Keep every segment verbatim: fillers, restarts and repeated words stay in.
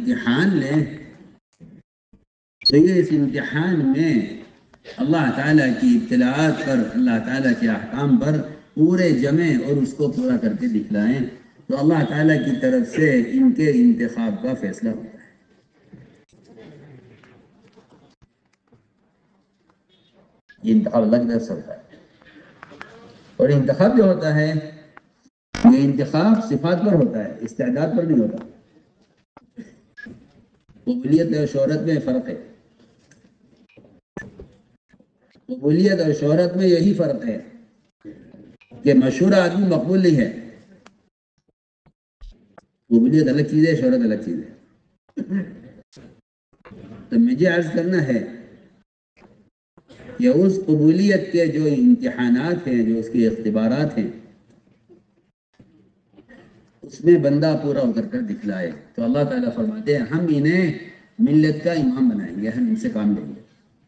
امتحان لیں تو یہ اس امتحان میں اللہ تعالیٰ کی اطلاعات پر، اللہ تعالیٰ کے احکام پر پورے جمیں اور اس کو پورا کر کے دکھلائیں، تو اللہ تعالیٰ کی طرف سے ان کے انتخاب کا فیصلہ ہوتا ہے۔ یہ انتخاب اللہ کی طرف سے ہوتا ہے، اور انتخاب جو ہوتا ہے یہ انتخاب صفات پر ہوتا ہے، استعداد پر نہیں ہوتا۔ قبولیت اور شہرت میں فرق ہے، قبولیت اور شہرت میں یہی فرق ہے کہ مشہور آدمی مقبول نہیں ہے۔ قبولیت الگ چیز ہے، شہرت الگ چیز ہے۔ تو مجھے عرض کرنا ہے کہ اس قبولیت کے جو امتحانات ہیں، جو اس کے اختبارات ہیں، اس میں بندہ پورا اتر کر دکھلائے تو اللہ تعالیٰ فرماتے ہیں ہم انہیں ملت کا امام بنائیں گے، ہم ان سے کام لیں گے۔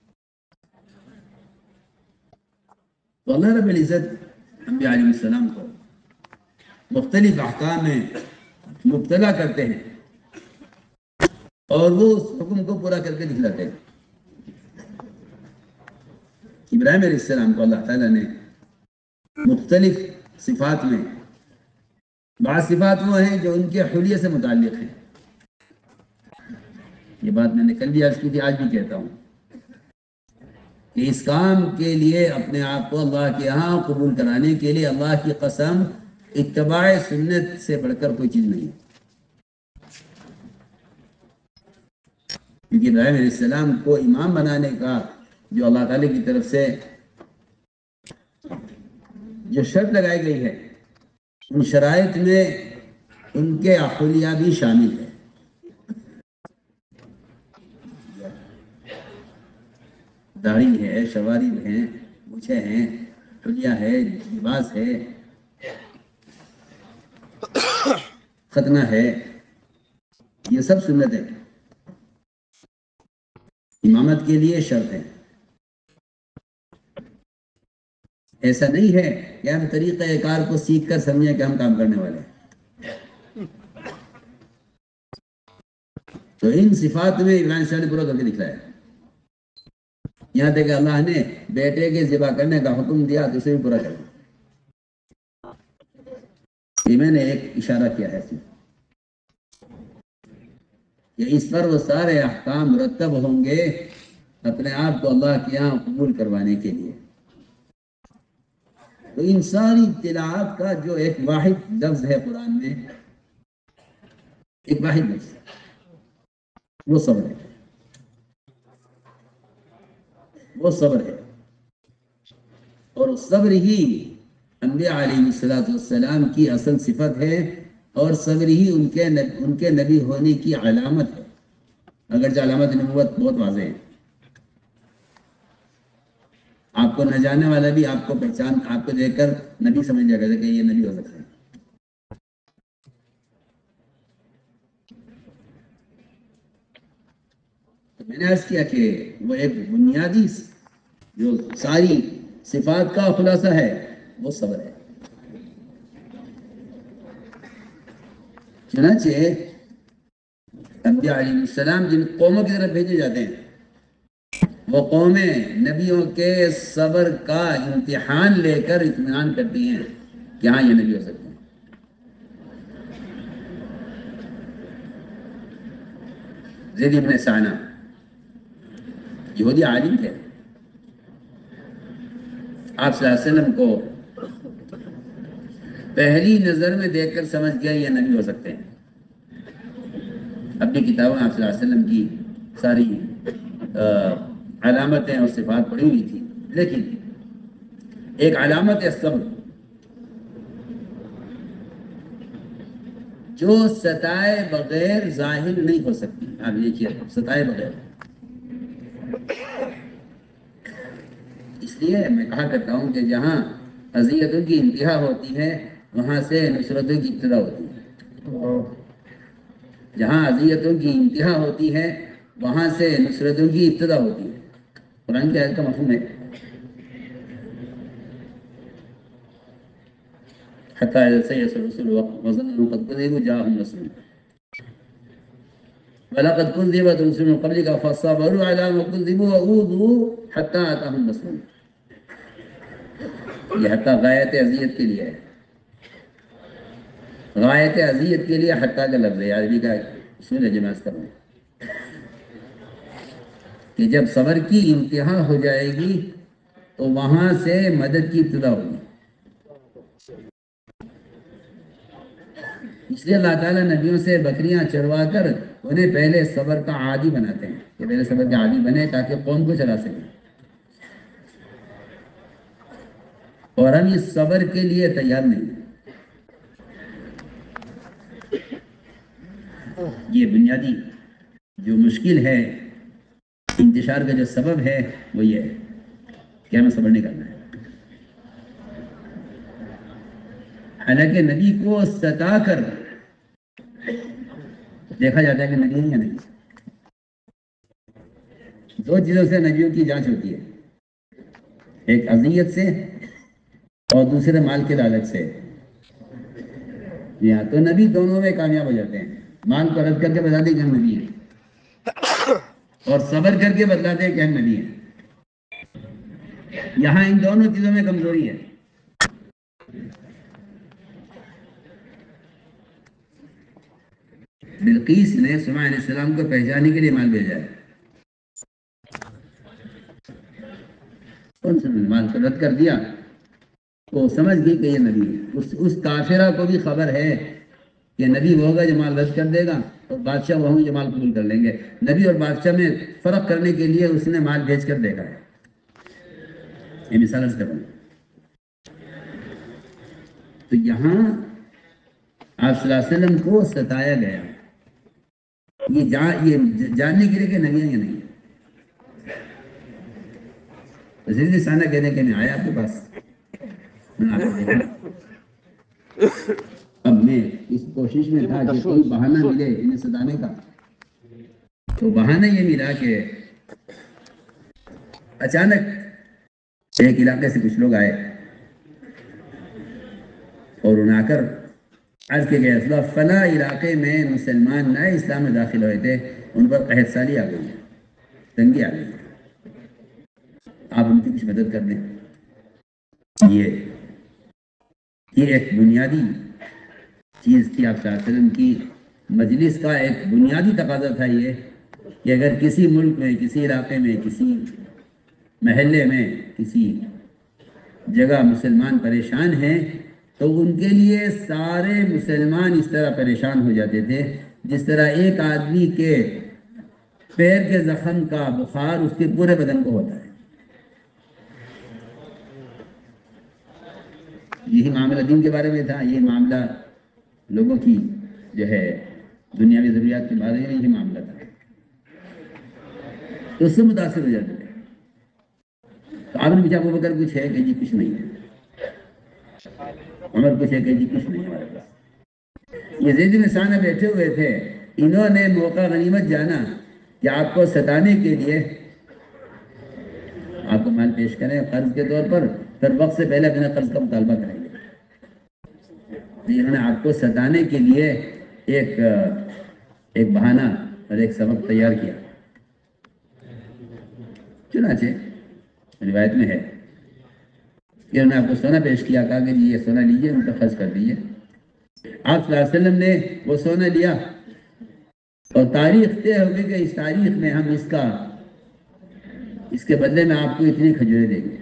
تو اللہ رب العزت انبیاء علیہ السلام کو مختلف احکام میں مبتلا کرتے ہیں اور وہ اس حکم کو پورا کر کے دکھلاتے ہیں۔ ابراہیم علیہ السلام کو اللہ تعالیٰ نے مختلف صفات میں، بعض صفات وہ ہیں جو ان کے حلیے سے متعلق ہیں، یہ بات میں نے کل بھی عرض کی تھی، آج بھی کہتا ہوں کہ اس کام کے لیے اپنے آپ کو اللہ کے یہاں قبول کرانے کے لیے اللہ کی قسم اتباع سنت سے بڑھ کر کوئی چیز نہیں ہے۔ کیونکہ ابراہیم علیہ السلام کو امام بنانے کا جو اللہ تعالیٰ کی طرف سے جو شرط لگائی گئی ہے، ان شرائط میں ان کے احلیہ بھی شامل ہے۔ داڑھی ہے، شوارب ہیں، مونچھیں ہیں، حلیہ ہے، لباس ہے، ختنہ ہے، یہ سب سنت ہے، امامت کے لیے شرط ہے۔ ایسا نہیں ہے کہ ہم طریقہ کار کو سیکھ کر سمجھیں کہ ہم کام کرنے والے ہیں۔ تو ان صفات میں ابراہیم شاہ نے پورا کر کے دکھلایا، یہاں تک کہ اللہ نے بیٹے کے ذبح کرنے کا حکم دیا تو اسے بھی پورا کر دیا۔ یہ میں نے ایک اشارہ کیا ہے کہ اس پر وہ سارے احکام مرتب ہوں گے اپنے آپ کو اللہ کے یہاں قبول کروانے کے لیے۔ تو ان ساری اطلاعات کا جو ایک واحد لفظ ہے قرآن میں، ایک واحد لفظ، وہ صبر ہے، وہ صبر ہے، اور صبر ہی انبیاء علیہ الصلوۃ والسلام کی اصل صفت ہے، اور صبر ہی ان کے ان کے نبی ہونے کی علامت ہے، اگرچہ علامت نبوت بہت واضح ہے۔ آپ کو نہ جاننے والا بھی آپ کو پہچان، آپ کو دیکھ کر نبی سمجھ جائے گا کہ یہ نبی ہو سکتا ہے۔ تو میں نے عرض کیا کہ وہ ایک بنیادی جو ساری صفات کا خلاصہ ہے وہ صبر ہے۔ چنانچہ انبیاء علیہ السلام جن قوموں کی طرف بھیجے جاتے ہیں وہ قومیں نبیوں کے صبر کا امتحان لے کر اطمینان کرتی ہیں کہ ہاں یہ نبی ہو سکتے ہیں۔ زید ابن سعنہ یہودی عالم تھے، آپ صلی اللہ علیہ وسلم کو پہلی نظر میں دیکھ کر سمجھ گیا یہ نبی ہو سکتے ہیں۔ اپنی کتابوں میں آپ صلی اللہ علیہ وسلم کی ساری علامتیں اور صفات پڑھی ہوئی تھی، لیکن ایک علامت ہے صبر، جو ستائے بغیر ظاہر نہیں ہو سکتی۔ آپ دیکھیے، ستائے بغیر، اس لیے میں کہا کرتا ہوں کہ جہاں اذیتوں کی انتہا ہوتی ہے وہاں سے نصرتوں کی ابتدا ہوتی ہے، جہاں اذیتوں کی انتہا ہوتی ہے وہاں سے نصرتوں کی ابتدا ہوتی ہے۔ قرآن کی آیت کا مفہوم ہے حتی اذا سیئس الرسل وظنوا قد كذبوا جاءهم نصرنا۔ وَلَقَدْ كُذِّبَتْ رُسُلٌ مِّن قَبْلِكَ فَصَبَرُوا عَلَىٰ مَا كُذِّبُوا وَأُوذُوا حَتَّىٰ أَتَاهُمْ نَصْرُنَا. یہ حتیٰ غایت اذیت کے لیے ہے، غایت اذیت کے لیے حتیٰ کا لفظ ہے، عربی کا اصول ہے جمع کروں کہ جب صبر کی انتہا ہو جائے گی تو وہاں سے مدد کی ابتدا ہوگی. اس لیے اللہ تعالیٰ نبیوں سے بکریاں چروا کر انہیں پہلے صبر کا عادی بناتے ہیں کہ پہلے صبر کا عادی بنے تاکہ قوم کو چلا سکیں. اور ہم اس صبر کے لیے تیار نہیں ہیں. یہ بنیادی جو مشکل ہے انتشار کا جو سبب ہے وہ یہ ہے کہ ہمیں صبر نہیں کرنا ہے. حالانکہ نبی کو ستا کر دیکھا جاتا ہے کہ نبی ہے یا نہیں. دو چیزوں سے نبیوں کی جانچ ہوتی ہے، ایک اذیت سے اور دوسرے مال کے لالچ سے. یا تو نبی دونوں میں کامیاب ہو جاتے ہیں، مال کو رد کر کے بتاتے ہیں کہ ہم نبی ہیں اور صبر کر کے بتلاتے ہیں کہ ہم نبی ہیں. یہاں ان دونوں چیزوں میں کمزوری ہے. بلقیس نے سلیمان علیہ السلام کو پہچانے کے لیے مال بھیجا ہے، کون سا مال کو رد کر دیا، وہ سمجھ گئی کہ یہ نبی ہے. اس اس کافرہ کو بھی خبر ہے کہ نبی وہ ہوگا جو مال رد کر دے گا اور بادشاہ وہ ہوں جو مال قبول کر لیں گے. نبی اور بادشاہ میں فرق کرنے کے لیے اس نے مال بھیج کر دیکھا ہے. یہ مثال عرض کروں. تو یہاں آپ صلی اللہ علیہ وسلم کو ستایا گیا یہ جان یہ جاننے کے لیے کہ نبی ہیں یا نہیں. زندگی سانہ کہنے کے میں آیا آپ کے پاس، اب میں اس کوشش میں تھا کہ کوئی بہانہ ملے انہیں ستانے کا. تو بہانہ یہ ملا کہ اچانک ایک علاقے سے کچھ لوگ آئے اور انہیں آ کر عرض کے گئے اصلا فلاں علاقے میں مسلمان نئے اسلام میں داخل ہوئے تھے، ان پر قحط سالی آ گئی ہے، تنگی آ گئی ہے، آپ ان کی کچھ مدد کر دیں. یہ یہ ایک بنیادی چیز تھی آپ صلی اللہ علیہ وسلم کی مجلس کا ایک بنیادی تقاضا تھا یہ کہ اگر کسی ملک میں، کسی علاقے میں، کسی محلے میں، کسی جگہ مسلمان پریشان ہیں تو ان کے لیے سارے مسلمان اس طرح پریشان ہو جاتے تھے جس طرح ایک آدمی کے پیر کے زخم کا بخار اس کے پورے بدن کو ہوتا ہے. یہی معاملہ دین کے بارے میں تھا، یہ معاملہ لوگوں کی جو ہے دنیاوی ضروریات کے بارے میں یہی معاملہ تھا. تو اس سے متاثر ہو جاتے تھے. تو آپ نے پوچھا ابو بکر کچھ ہے کہ جی کچھ نہیں ہے، عمر کچھ ہے کہ جی کچھ نہیں ہمارے پاس. یہ زید بن ثانہ بیٹھے ہوئے تھے، انہوں نے موقع غنیمت جانا کہ آپ کو ستانے کے لیے آپ کو مال پیش کریں قرض کے طور پر، پھر وقت سے پہلے بنا قرض کا مطالبہ کریں گے. انہوں نے آپ کو ستانے کے لیے ایک ایک بہانہ اور ایک سبب تیار کیا. چنانچہ روایت میں ہے کہ انہوں نے آپ کو سونا پیش کیا، کہا کہ جی یہ سونا لیجیے، ان کو خرچ کر دیجیے. آپ صلی اللہ علیہ وسلم نے وہ سونا لیا اور تاریخ طے ہو گئی کہ اس تاریخ میں ہم اس کا اس کے بدلے میں آپ کو اتنی کھجوریں دیں گے.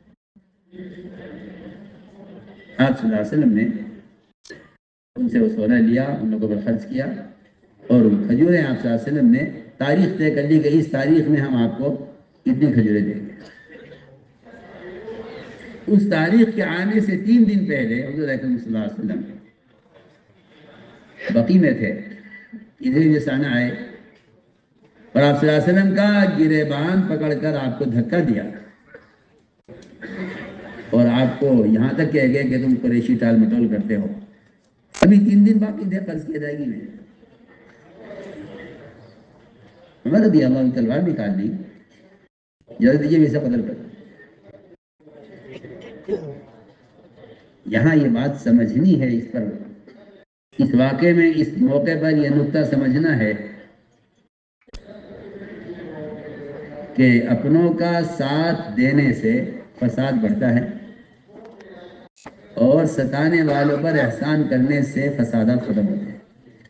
آپ صلی اللہ علیہ وسلم نے ان سے وہ سونا لیا، ان لوگوں پر خرچ کیا اور کھجوریں آپ صلی اللہ علیہ وسلم نے تاریخ طے کر لی کہ اس تاریخ میں ہم آپ کو اتنی کھجوریں دیں گے. اس تاریخ کے آنے سے تین دن پہلے حضور اکرم صلی اللہ علیہ وسلم بقی میں تھے، ادھر ثانہ آئے اور آپ صلی اللہ علیہ وسلم کا گریبان پکڑ کر آپ کو دھکا دیا اور آپ کو یہاں تک کہہ گئے کہ تم قریشی ٹال مٹول کرتے ہو، ابھی تین دن باقی تھے قرض کی ادائیگی میں. عمر رضی اللہ عنہ تلوار نکال لی، جلد دیجیے ویسا قدر کر. یہاں یہ بات سمجھنی ہے، اس پر اس واقعے میں اس موقع پر یہ نقطہ سمجھنا ہے کہ اپنوں کا ساتھ دینے سے فساد بڑھتا ہے اور ستانے والوں پر احسان کرنے سے فسادات ختم ہوتے ہیں۔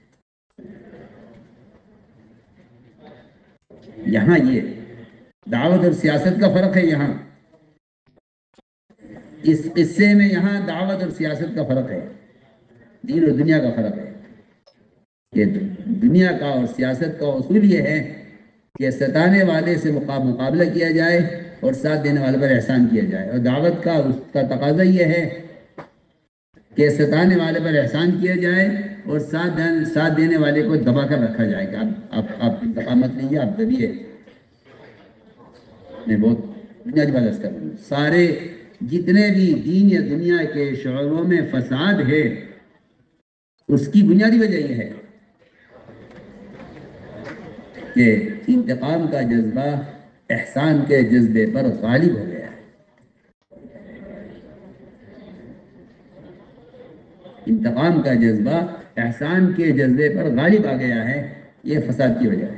یہاں یہ دعوت اور سیاست کا فرق ہے۔ یہاں اس قصے میں یہاں دعوت اور سیاست کا فرق ہے، دین اور دنیا کا فرق ہے۔ کہ دنیا کا اور سیاست کا اصول یہ ہے کہ ستانے والے سے مقابلہ کیا جائے اور ساتھ دینے والے پر احسان کیا جائے، اور دعوت کا اس کا تقاضا یہ ہے کہ ستانے والے پر احسان کیا جائے اور ساتھ ساتھ دینے والے کو دبا کر رکھا جائے کہ آپ آپ آپ انتقامت لیجیے، آپ دبیے۔ میں بہت بنیادی بات عرض کر رہا ہوں، سارے جتنے بھی دین یا دنیا کے شعبوں میں فساد ہے اس کی بنیادی وجہ یہ ہے کہ انتقام کا جذبہ احسان کے جذبے پر غالب ہو گیا ہے۔ انتقام کا جذبہ احسان کے جذبے پر غالب آ گیا ہے، یہ فساد کی وجہ ہے۔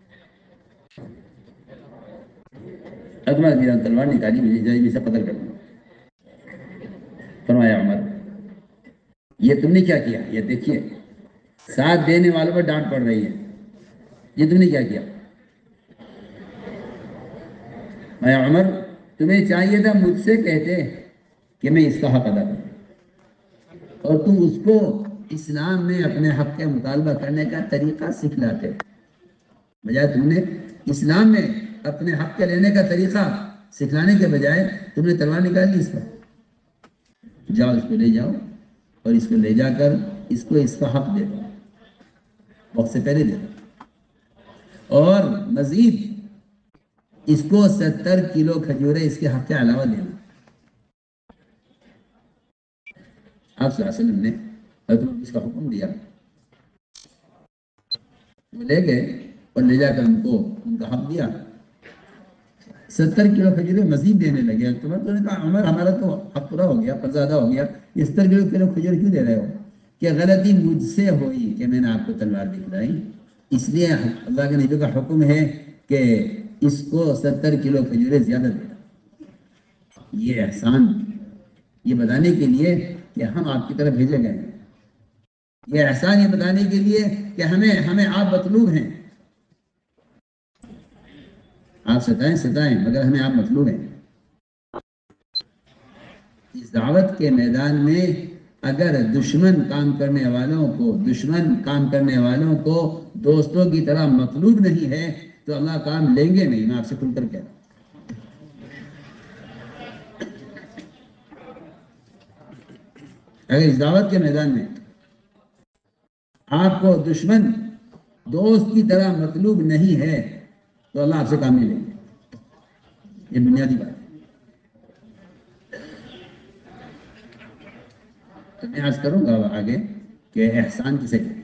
اکبر رضی اللہ تلوار نکالی، مجھے جائے بھی سے قتل کر دوں۔ فرمایا عمر یہ تم نے کیا کیا؟ یہ دیکھیے ساتھ دینے والوں پر ڈانٹ پڑ رہی ہے، یہ تم نے کیا کیا؟ میں عمر تمہیں چاہیے تھا مجھ سے کہتے کہ میں اس کا حق ادا کروں، اور تم اس کو اسلام میں اپنے حق کا مطالبہ کرنے کا طریقہ سکھلاتے، بجائے تم نے اسلام میں اپنے حق کے لینے کا طریقہ سکھلانے کے بجائے تم نے تلوار نکال لی اس پر۔ جاؤ اس کو لے جاؤ اور اس کو لے جا کر اس کو اس کا حق دے دو، وقت سے پہلے دے دو، اور مزید اس کو ستر کلو کھجورے اس کے حق کے علاوہ دینا۔ آپ صلی اللہ علیہ وسلم نے حضرت اس کا حکم دیا، وہ لے گئے اور لے جا کر ان کو ان کا حق دیا، ستر کلو کھجورے مزید دینے لگے۔ تو میں نے کہا عمر ہمارا تو حق پورا ہو گیا، زیادہ ہو گیا، ستر کلو کلو کھجور کیوں دے رہے ہو؟ کہ غلطی مجھ سے ہوئی کہ میں نے آپ کو تلوار دکھلائی، اس لیے اللہ کے نبی کا حکم ہے کہ اس کو ستر کلو کھجورے زیادہ دینا۔ یہ احسان یہ بتانے کے لیے کہ ہم آپ کی طرف بھیجے گئے ہیں، یہ احسان یہ بتانے کے لیے کہ ہمیں ہمیں آپ مطلوب ہیں، آپ ستائیں ستائیں مگر ہمیں آپ مطلوب ہیں۔ اس دعوت کے میدان میں اگر دشمن کام کرنے والوں کو دشمن کام کرنے والوں کو دوستوں کی طرح مطلوب نہیں ہے تو اللہ کام لیں گے نہیں، میں آپ سے کھل کر کہتا ہوں۔ اگر اس دعوت کے میدان میں آپ کو دشمن دوست کی طرح مطلوب نہیں ہے تو اللہ آپ سے کام نہیں لیں گے، یہ بنیادی بات ہے۔ تو میں عرض کروں گا آگے کہ احسان کسے کہتے ہیں۔